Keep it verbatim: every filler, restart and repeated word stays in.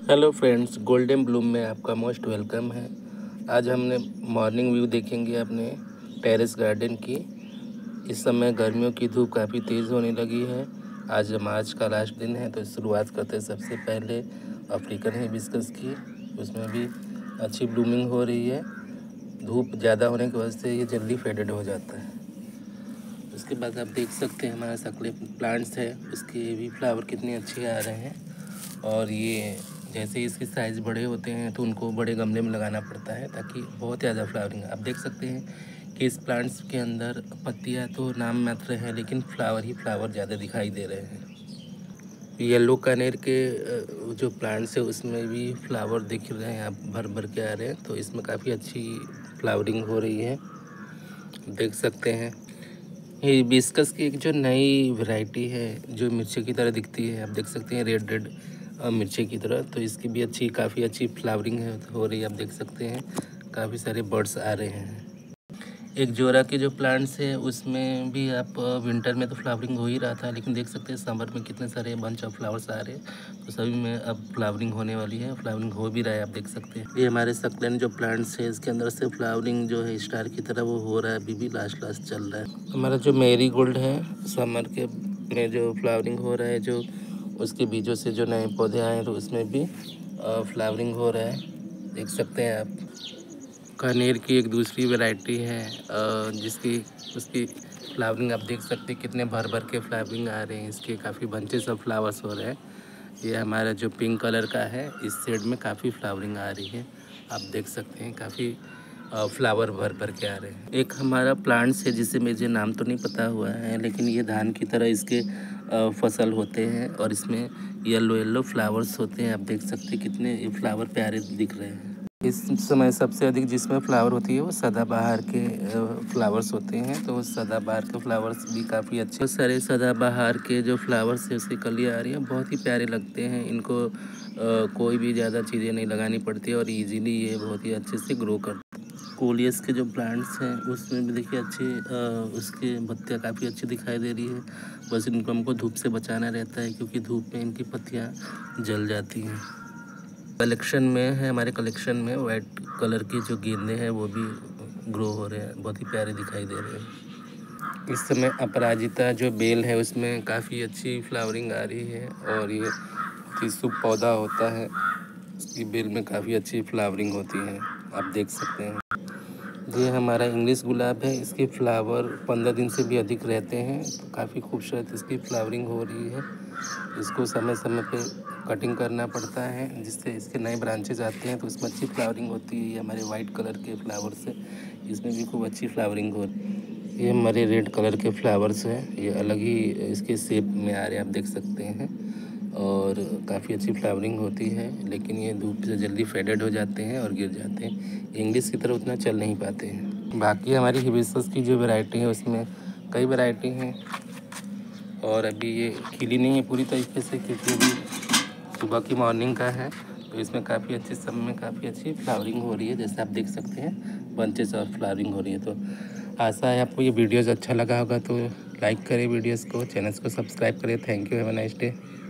Hello friends, golden Bloom में आपका most welcome है। आज हमने मॉर्निंग व्यू देखेंगे अपने टेरेस गार्डन की। इस समय गर्मियों की धूप काफ़ी तेज़ होने लगी है। आज मार्च का लास्ट दिन है, तो शुरुआत करते हैं सबसे पहले अफ्रीकन हिबिस्कस की। उसमें भी अच्छी ब्लूमिंग हो रही है। धूप ज़्यादा होने की वजह से ये जल्दी फेडेड हो जाता है। उसके बाद आप देख सकते हैं हमारा सकले प्लांट्स है, उसके भी फ्लावर कितने अच्छे आ रहे हैं। और ये जैसे इसके साइज़ बड़े होते हैं तो उनको बड़े गमले में लगाना पड़ता है ताकि बहुत ज़्यादा फ्लावरिंग। आप देख सकते हैं कि इस प्लांट्स के अंदर पत्तियां तो नाम मात्र हैं, लेकिन फ्लावर ही फ्लावर ज़्यादा दिखाई दे रहे हैं। येलो कनेर के जो प्लांट्स है उसमें भी फ्लावर दिख रहे हैं, आप भर भर के आ रहे हैं। तो इसमें काफ़ी अच्छी फ्लावरिंग हो रही है, देख सकते हैं। ये हिबिस्कस की एक जो नई वैरायटी है जो मिर्ची की तरह दिखती है, आप देख सकते हैं रेड रेड मिर्ची की तरह। तो इसकी भी अच्छी काफ़ी अच्छी फ्लावरिंग है हो रही है, आप देख सकते हैं काफ़ी सारे बर्ड्स आ रहे हैं। एक जोरा के जो प्लांट्स है उसमें भी आप विंटर में तो फ्लावरिंग हो ही रहा था, लेकिन देख सकते हैं समर में कितने सारे बंच ऑफ फ्लावर्स आ रहे हैं। तो सभी में अब फ्लावरिंग होने वाली है, फ्लावरिंग हो भी रहा है, आप देख सकते हैं। ये हमारे सक्लेंट जो प्लांट्स है इसके अंदर से फ्लावरिंग जो है स्टार की तरह वो हो रहा है, अभी भी लास्ट लास्ट चल रहा है। हमारा जो मेरी गोल्ड है समर के में जो फ्लावरिंग हो रहा है, जो उसके बीजों से जो नए पौधे आए हैं तो उसमें भी फ्लावरिंग हो रहा है, देख सकते हैं आप। कनेर की एक दूसरी वैरायटी है जिसकी उसकी फ्लावरिंग आप देख सकते हैं कितने भर भर के फ्लावरिंग आ रहे हैं। इसके काफ़ी बंचेस ऑफ फ्लावर्स हो रहे हैं। ये हमारा जो पिंक कलर का है इस शेड में काफ़ी फ्लावरिंग आ रही है, आप देख सकते हैं काफ़ी फ्लावर भर भर के आ रहे हैं। एक हमारा प्लांट्स है जिसे मुझे नाम तो नहीं पता हुआ है, लेकिन ये धान की तरह इसके फसल होते हैं और इसमें येलो येलो फ्लावर्स होते हैं, आप देख सकते हैं कितने ये फ्लावर प्यारे दिख रहे हैं। इस समय सबसे अधिक जिसमें फ्लावर होती है वो सदाबहार के फ्लावर्स होते हैं। तो सदाबहार के फ्लावर्स भी काफ़ी अच्छे, बहुत सारे सदाबहार के जो फ्लावर्स है उसकी कलियाँ आ रही हैं, बहुत ही प्यारे लगते हैं। इनको आ, कोई भी ज़्यादा चीज़ें नहीं लगानी पड़ती और इजीली ये बहुत ही अच्छे से ग्रो करते हैं। कोलियस के जो प्लांट्स हैं उसमें भी देखिए अच्छे उसके पत्तियाँ काफ़ी अच्छी दिखाई दे रही है। बस इनको हमको धूप से बचाना रहता है क्योंकि धूप में इनकी पत्तियाँ जल जाती हैं। कलेक्शन में है, हमारे कलेक्शन में वाइट कलर के जो गेंदे हैं वो भी ग्रो हो रहे हैं, बहुत ही प्यारे दिखाई दे रहे हैं। इस समय अपराजिता जो बेल है उसमें काफ़ी अच्छी फ्लावरिंग आ रही है और ये शुभ पौधा होता है, इसकी बेल में काफ़ी अच्छी फ्लावरिंग होती है, आप देख सकते हैं। ये हमारा इंग्लिश गुलाब है, इसके फ्लावर पंद्रह दिन से भी अधिक रहते हैं, तो काफ़ी खूबसूरत इसकी फ्लावरिंग हो रही है। इसको समय समय पे कटिंग करना पड़ता है जिससे इसके नए ब्रांचेज आते हैं तो इसमें अच्छी फ्लावरिंग होती है। ये हमारे वाइट कलर के फ्लावर्स है, इसमें भी खूब अच्छी फ्लावरिंग हो रही है। ये हमारे रेड कलर के फ्लावर्स हैं, ये अलग ही इसके शेप में आ रहे हैं, आप देख सकते हैं। और काफ़ी अच्छी फ्लावरिंग होती है, लेकिन ये धूप से जल्दी फेडेड हो जाते हैं और गिर जाते हैं, इंग्लिश की तरह उतना चल नहीं पाते हैं। बाकी हमारी हिबिस्कस की जो वैरायटी है उसमें कई वैरायटी हैं और अभी ये खिली नहीं है पूरी तरीके से क्योंकि अभी सुबह की मॉर्निंग का है। तो इसमें काफ़ी अच्छी सब में काफ़ी अच्छी फ्लावरिंग हो रही है, जैसे आप देख सकते हैं बंचेस और फ्लावरिंग हो रही है। तो आशा है आपको ये वीडियोज़ अच्छा लगा होगा, तो लाइक करें वीडियोज़ को, चैनल्स को सब्सक्राइब करें। Thank you, have a nice day.